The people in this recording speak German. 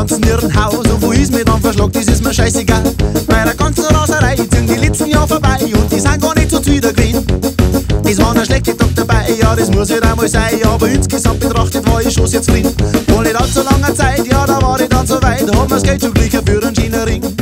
ganzen Irrenhaus. Und wo ist mir dann verschlagt, das ist mir scheißegal. Bei der ganzen Raserei ziehen die letzten Jahre vorbei und die sind gar nicht so zufrieden gewesen. Es waren ein schlechter Tag dabei, ja, das muss halt einmal sein. Ja, aber insgesamt betrachtet war ich schon sehr zufrieden. Vor nicht allzu langer Zeit, ja, da war ich dann so weit, da hat mir's Geld schon gleich für einen schönen Ring.